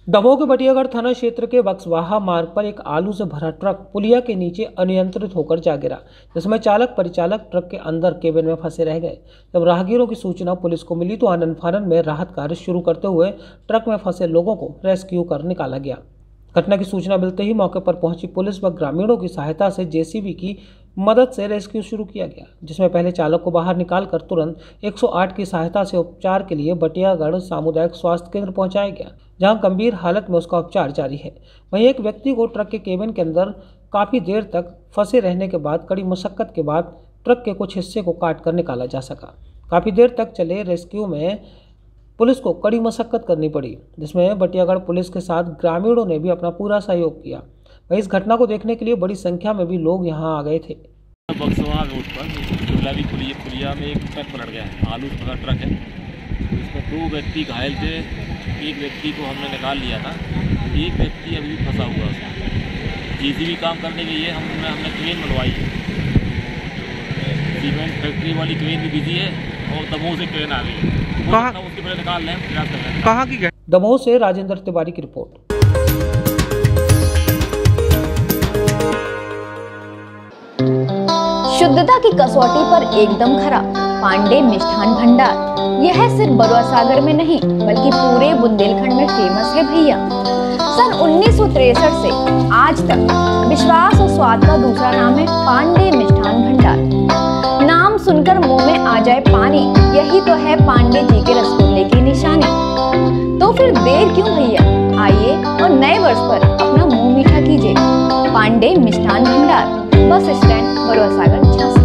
दमोह के बटियागढ़ थाना क्षेत्र के बक्सवाहा मार्ग पर एक आलू से भरा ट्रक पुलिया के नीचे अनियंत्रित होकर जा गिरा, जिसमें चालक परिचालक ट्रक के अंदर केबिन में फंसे रह गए। जब राहगीरों की सूचना पुलिस को मिली तो आनन फानन में राहत कार्य शुरू करते हुए ट्रक में फंसे लोगों को रेस्क्यू कर निकाला गया। घटना की सूचना मिलते ही मौके पर पहुंची पुलिस व ग्रामीणों की सहायता से जेसीबी की मदद से रेस्क्यू शुरू किया गया, जिसमें पहले चालक को बाहर निकालकर तुरंत 108 की सहायता से उपचार के लिए बटियागढ़ सामुदायिक स्वास्थ्य केंद्र पहुंचाया गया, जहां गंभीर हालत में उसका उपचार जारी है। वहीं एक व्यक्ति को ट्रक के केबिन के अंदर काफ़ी देर तक फंसे रहने के बाद कड़ी मशक्कत के बाद ट्रक के कुछ हिस्से को काट कर निकाला जा सका। काफ़ी देर तक चले रेस्क्यू में पुलिस को कड़ी मशक्कत करनी पड़ी, जिसमें बटियागढ़ पुलिस के साथ ग्रामीणों ने भी अपना पूरा सहयोग किया। वहीं इस घटना को देखने के लिए बड़ी संख्या में भी लोग यहां आ गए थे। बक्सवाहा रोड पर गुलाबी पुलिया में एक ट्रक पलट गया है। आलू भरा ट्रक है, इसमें 2 व्यक्ति घायल थे। एक व्यक्ति को हमने निकाल लिया था, एक व्यक्ति अभी भी फंसा हुआ है। जेसीबी काम करने के लिए हमने क्रेन बनवाई है। सीमेंट फैक्ट्री वाली क्रेन भी बिजी है और दमोह से क्रेन आ गई है। उसके पहले निकाल लें, प्रयास कर रहे हैं। कहाँ की? दमोह से राजेंद्र तिवारी की रिपोर्ट। शुद्धता की कसौटी पर एकदम खरा पांडे मिष्ठान भंडार। यह सिर्फ बरुआ सागर में नहीं बल्कि पूरे बुंदेलखंड में फेमस है भैया। सन 1963 से आज तक विश्वास और स्वाद का दूसरा नाम है पांडे मिष्ठान भंडार। नाम सुनकर मुंह में आ जाए पानी, यही तो है पांडे जी के रसगुल्ले की निशानी। तो फिर देर क्यों भैया, आइए और नए वर्ष पर अपना मुंह मीठा कीजिए। पांडे मिष्ठान भंडार, बस स्टैंड बरुआ सागर झांसी।